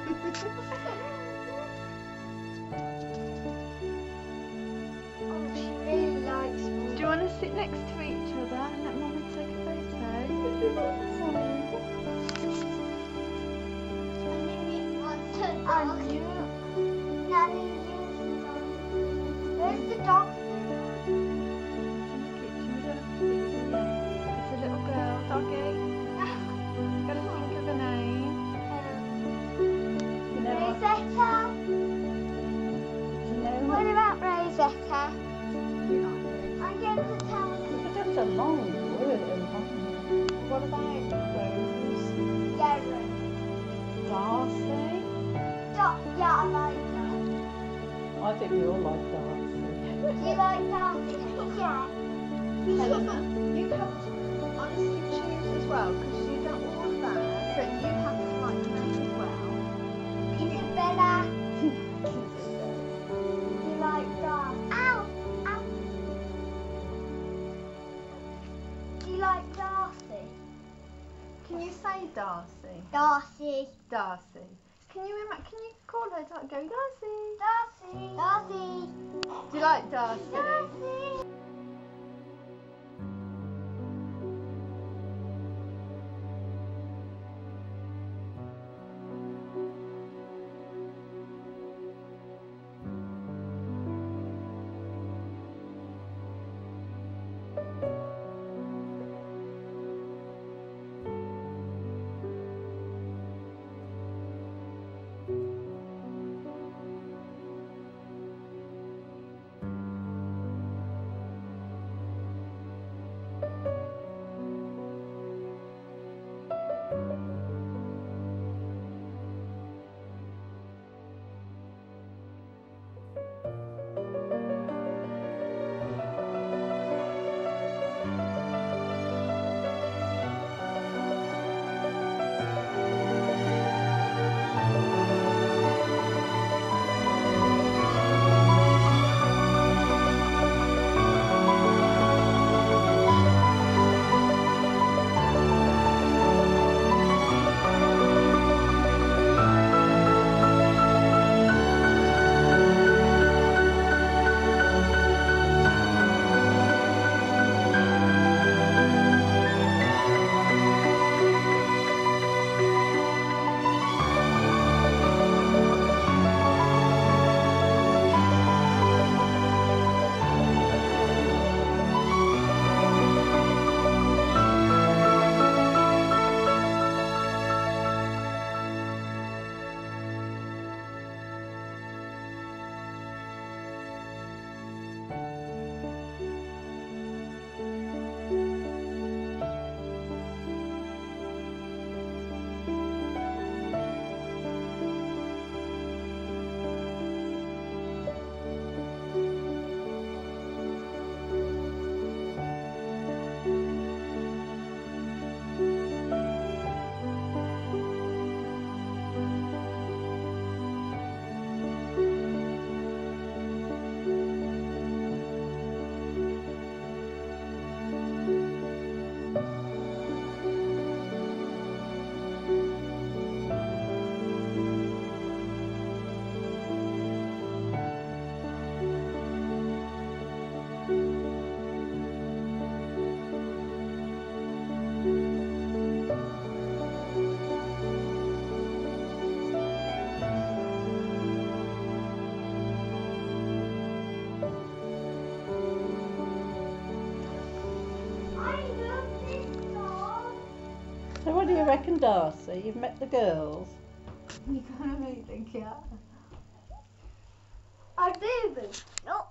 Oh, she really likes me. Do you want to sit next to each other and let Mummy take a photo? And you, Nanny, where's the dog? It's a little girl, doggy. Gotta think of a name. You know what? Rosetta. You know What about Rosetta? You like it. I'm going to tell you. But that's a long word, isn't it? What about Rose? Yeah, Rose. Darcy? Yeah, I like that. I think we all like Darcy. Do you like Darcy? Yeah. Helena, you have to honestly choose as well because you got all of that, so you have to like the name as well. Isabella. You like Darcy? Ow! Ow! Do you like Darcy? Can you say Darcy? Darcy. Darcy. Can you call her? Go Darcy. Darcy. Darcy. Do you like Darcy? Darcy. So what do you reckon, Darcy? You've met the girls. You can't really think, yeah. I do. No.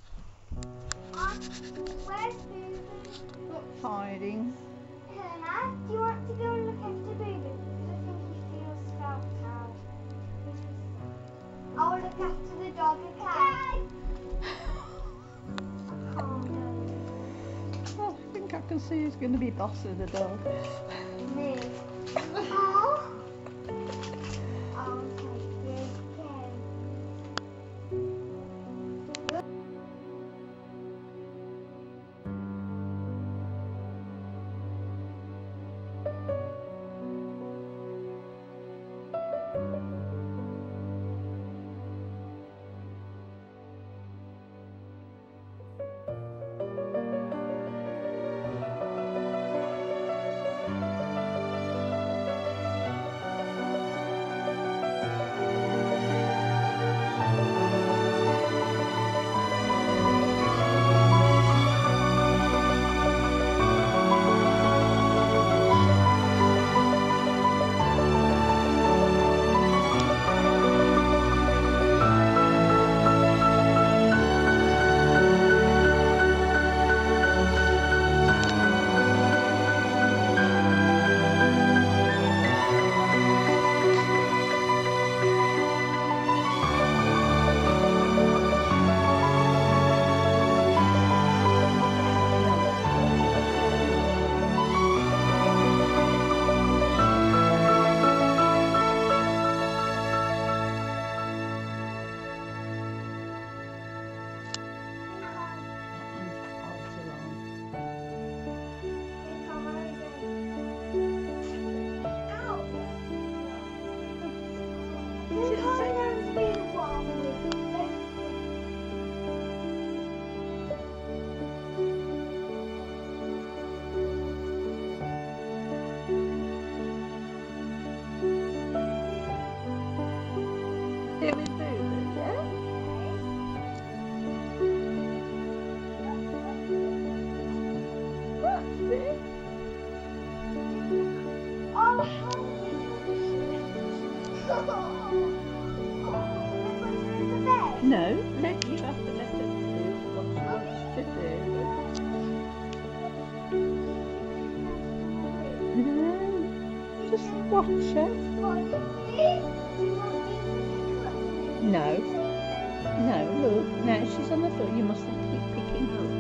Where's Boo? Hiding. Helena, do you want to go and look after Boo? Because I think he feels scalped out. I will look after the dog, okay? Well, I think I can see who's going to be boss of the dog. Me. Oh. I'll take good care. You can't be one with Doing boo-boo, yeah? That's it. Oh, how did you in the bed? No, you have to let her do what she wants to do. No, just watch her. No, look, now she's on the floor, you mustn't keep picking her up.